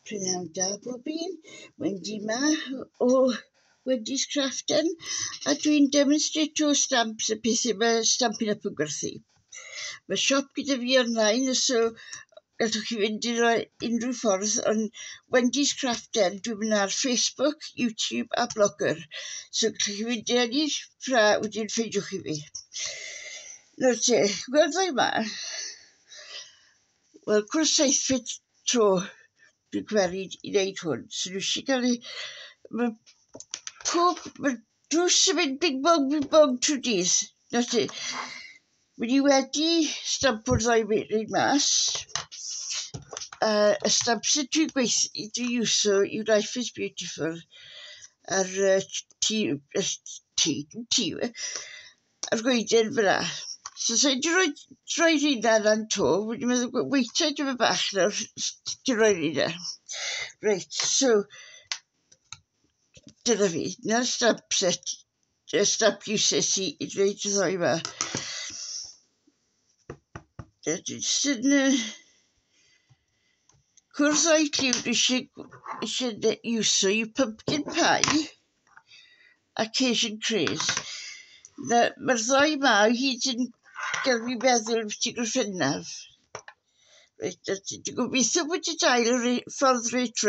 Prynawn da bob un, Wendy ma o Wendy's Crafton, a dwi'n demonstrato stamps y peth mae Stampin' Up yn gwerthu. Mae siop gyda fi online, so gallwch chi fynd i roi unrhyw ffordd, ond Wendy's Crafton, dwi'n mynd ar Facebook, YouTube a Blogger. So gallwch chi fynd i enni ffra wedyn ffeindiwch chi fi. Nawr te, gweld ddau yma? Wel, cwrs seithfed tro dwi'n gwerid i wneud hwn. So dwi eisiau cael ei... Mae drws yn mynd bing bong trwy dydd. Nawr te, wedi stampo'r ddau meiriau mas. Y stamp sydd dwi'n iwso yw Life is Beautiful ar ar gweiden fyna. So sa'n di roi rhywun lan to, wedi meddwl, weitio dwi'n bach nawr, di roi rhywun. Reit, so, dyna fi. Na'r stamp set, y stamp uses i dweud y ddoi yma. Dwi'n sy'n... Cwrdd o'i lliw dwi eisiau iwso yw pumpkin pie a Cajun craze. Mae'r ddoi yma o hyd yn gael fi meddwl beth i Griffennaf. Reit, dwi'n gobeithio bod y dail y ffordd reit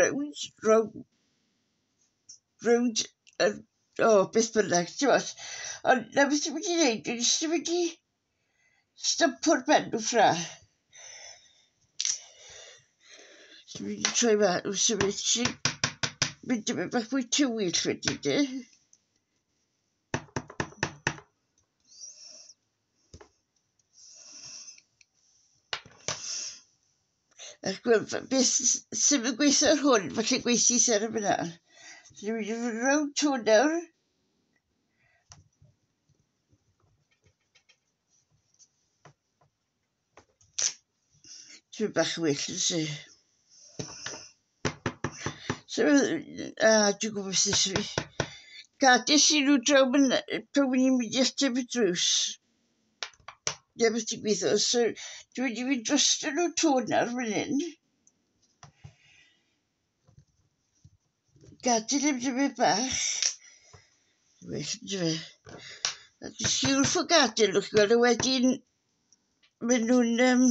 rownd, beth bynnag, ti'n bod. Ond na beth dwi'n mynd i wneud, dwi'n eisiau mynd i stampo'r benw ffra. Dwi'n mynd i troi ma, dwi'n mynd i bach mwy tywyll wedi, de. Ac beth sy'n mynd gweithio ar hwn, falle gweithio ser y fyna. So dwi'n mynd i fod rownd to nawr. Dwi'n bach well yn se. So, dwi'n gwybod beth ysgrifennu fi. Gades i nhw draw pan wy'n i'n mynd i ateb y drws. Ie, beth ti'n gweithio. So, dwi'n mynd i fynd drosto nhw tôn ar fan hyn. Gadael am dyma bach. Well, dyma. A dwi'n siŵr ffo gadael nhw'ch gweld, a wedyn maen nhw'n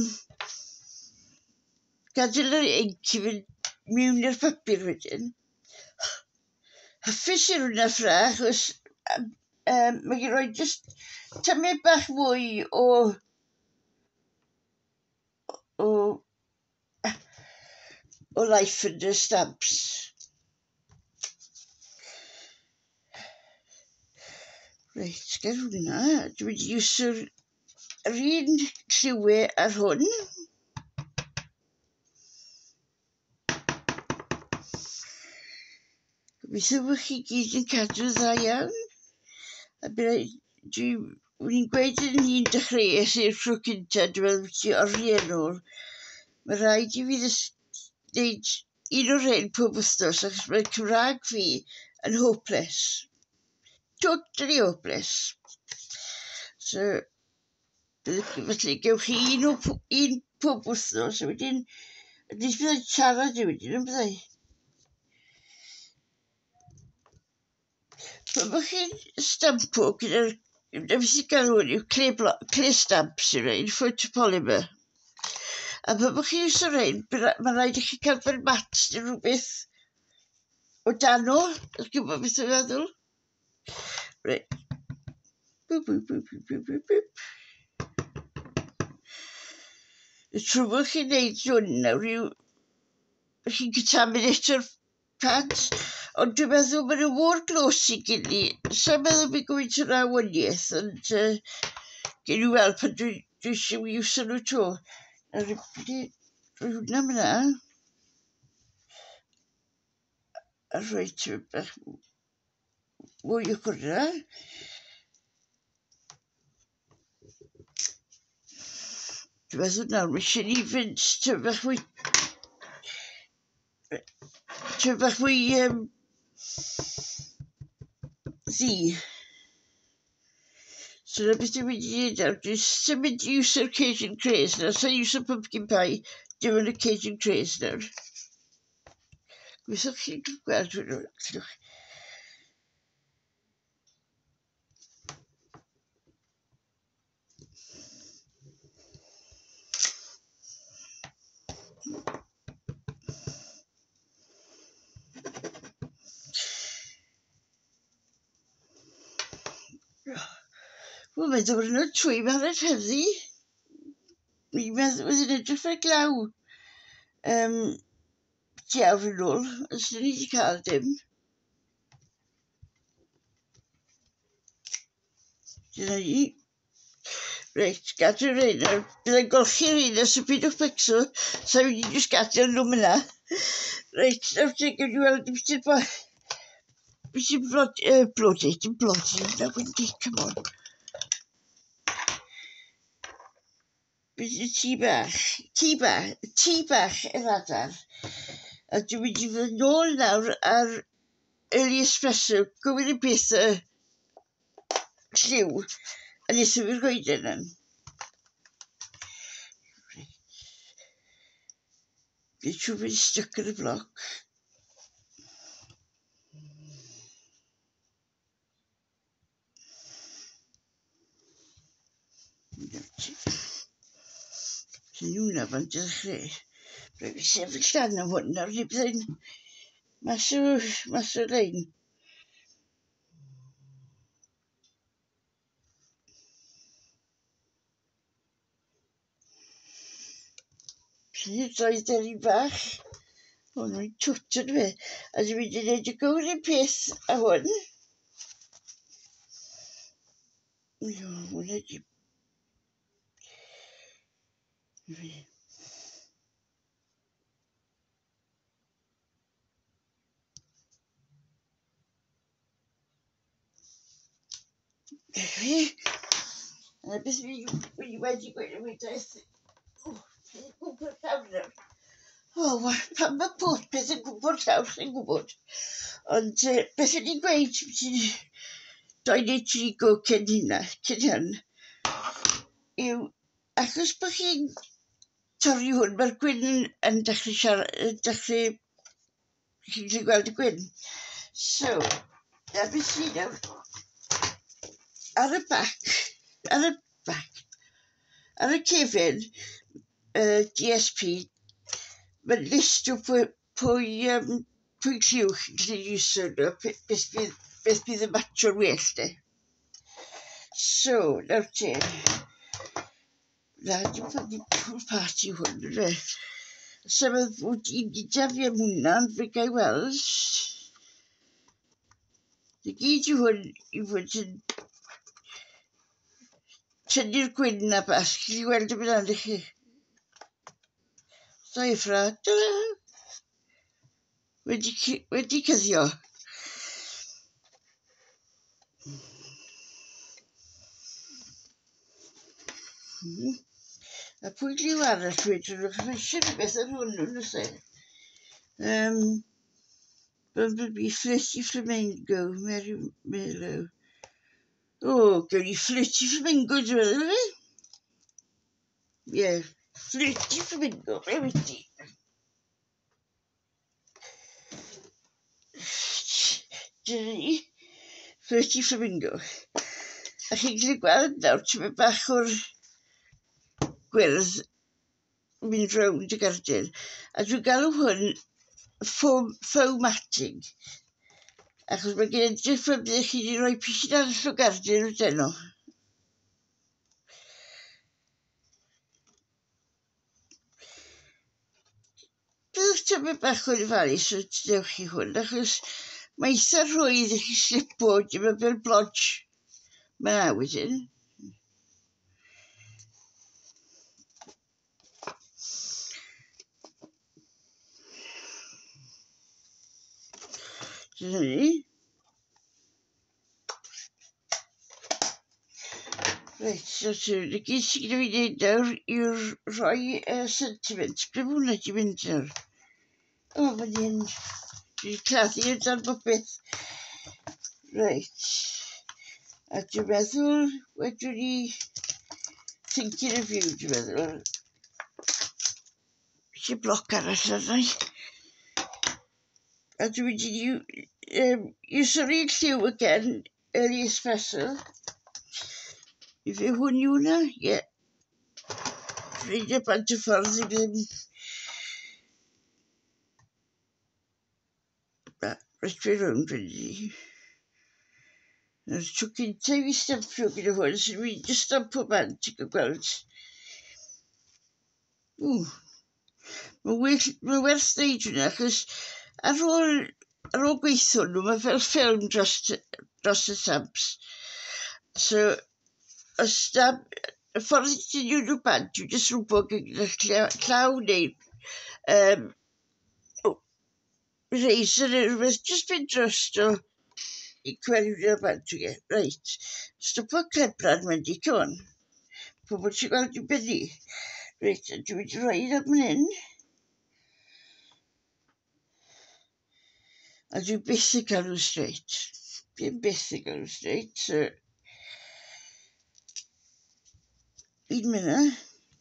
gadael yr inc i fynd mewn i'r papur wedyn. Hapus i'r hwnna ffra, achos mae gen roi just tymau bach mwy o life yn y stamps. Reit, gael hwnna. Dwi'n mynd i iwso'r un lliwau ar hwn. Gobeithio bod chi gyd yn cadw dda iawn. A dwi'n gweud yn hun dechreuais i'r tro cynta, dwi'n meddwl bod ti orri yn ôl. Mae rhaid i fi wneud un o'r hyn pob wythnos, achos mae Cymraeg fi yn hopeless. Totally hopeless. So, felly gewch chi un pob wythnos, a wedyn, at least byddai'n siarad i wedyn, yn byddai. Pan bych chi'n stampo gyda'r... Beth sy'n gael hwn yw clay stamps yw rhaid, photopolymer. A pan bych chi'n iwso rhaid, mae'n rhaid i chi cael fel mats neu rhywbeth o dano. Ydych chi'n gwybod beth yw'n meddwl? Rhaid. Y trwbl chi'n neud hwn nawr yw... chi'n contaminato'r pads. Ond dwi'n meddwl maen nhw mor glos i gynnu. Sa'n meddwl bod gwynt yna waniaeth, ond gen i weld pan dwi eisiau iwso nhw to. Nawr, rwy hwnna myna. A rhoi ti'n bach mwy o hwnna. Dwi'n meddwl nawr, mae eisiau ni fynd ti'n bach mwy... Ti'n bach mwy... ddi. So na beth dwi'n mynd i wneud nawr, dwi'n mynd i iwso'r Cajun craze nawr, sa'n iwso pumpkin pie, dim ond y Cajun craze nawr. Wyswch chi'n gweld hwnnw? Wel, mae'n dod yn trwy fan y heddi. Mi'n meddwl oedd yn edrych fel glaw. Diawr yn ôl, os ydyn ni wedi cael dim. Dyna ni. Reit, gadw'r ein. Byddai'n golchi'r ein os y bydwch becso. Sa'n mynd i jyst gadael nhw myna. Reit, nawr te, gyn i weld beth yw'r boi. Beth yw'r blodi, dim blodi, na Wendy, come on. Beth yw'r tŷ bach yr adar. A dwi'n mynd i fod nôl nawr ar early espresso, gywir y beth lliw, a nes i fi'r gweud yna. Fi'n siŵr bod stuck yn y bloc. Sy'n hwnna fan dechrau. Rwy'n fi sefyll dan am hwn nawr, neu byddai'n mas o lein. Sy'n droed ar un bach. O, nhw'n twt yn fe. A dwi'n mynd i wneud y gywir un peth a hwn. O, hwnna di... A beth fi wedi gweud am wydaeth. O, gwybod llawn nawr. O, pan mae pob beth yn gwybod llawn, chi'n gwybod. Ond beth ydy'n gweud, ti'n 2 neu 3 go cyn hyn, yw achos bod chi'n torri hwn, mae'r gwyn yn dechrau chi'n gallu gweld y gwyn. So, a beth sy'n nawr, ar y cefn, DSP, mae'n list o pwy lliw chi'n gallu iwso nhw, beth bydd y matcho'r well, de. So, nawr te. Na, dim ffordd i pwy'r parti hwn, yna. So, mae fod i'n gyda fi am hwnna, ond fe gael weld. Y gyd yw hwn i fod yn tynnu'r gwyn na bach, chi'n gweld y bynnag i chi. So, effra, ta-da! Wedi cyddio. A pwy liw arall wedyn nhw, chos eisiau rhywbeth ar hwn nhw'n ysau. Bumblebee, Flirty Flamingo, Mary Mellow. O, gawn ni Flirty Flamingo, dwi'n meddwl, fe? Ie, Flirty Flamingo, fe wedi. Dyna ni, Flirty Flamingo. A chi'n gallu gweld nawr, ti'n mynd bach o'r gwyrdd mynd rownd y gardyn. A dwi'n galw hwn faux matting. Achos mae gen edrych fel byddech chi wedi rhoi pisyn arall o gardyn o deno. Byddwch ti'n mynd bach o'r ofalus o dewch chi hwn, achos mae eitha rhwydd i chi slipo, dim yn fel blodge. Mae na wedyn. Dyna ni. Reit, so y gyd sy'n gyda fi wneud nawr yw'r rhoi sentiment. Ble mae hwnna di mynd nawr? O, fan hyn. Dwi'n claddu yn dan bobeth. Reit. A dwi'n meddwl, wedwn ni thinking of you, dwi'n meddwl. Eisiau bloc arall arna i. A dwi wedi iwsio'r un lliw again, yr espresso. I fe hwn yw hwnna, ie. Rhaid bant y ffordd i ddim. Rhaid fe rownd wedi. Yr tro cynta i fi stampio gyda hwn, sy'n mynd just stampo bant, ti'n gweld. Mae werth dweud hwnna, achos ar ôl gweithio nhw, mae fel ffilm dros y stamps. So, y ffordd i dynnu nhw bant, yw jyst rhywbeth gyda llaw neu razor neu rhywbeth, jyst fynd drosto i cwerio bant i. Reit, stopo clebran Wendy, come on. Pobl ti'n gweld i'n benni. Reit, dwi wedi rhoi am fan hyn. A dwi byth yn cael nhw straight. Dwi'n byth yn cael nhw straight, so... Un minna.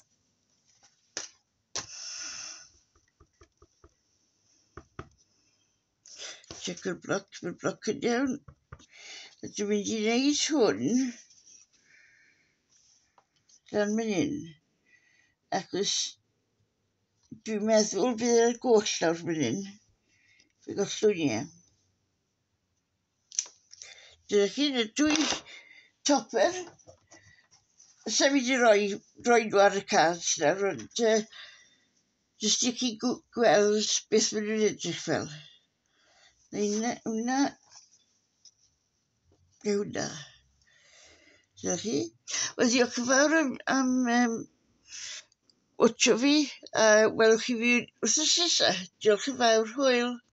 Check yr bloc, mae'r bloc yn iawn. A dwi'n mynd i wneud hwn lan fan hyn. Achos dwi'n meddwl bydd yr goll lawr fan hyn. Fe gollwn i e. Dyna chi, y dwy topper. Sa'n mynd i roi nhw ar y cards nawr, ond jyst i chi gweld beth maen nhw'n edrych fel. Neu hwnna. Neu hwnna. Dyna chi. Wel, diolch yn fawr am watcho fi, a welwch chi fi wrthnos nesa. Diolch yn fawr, hwyl.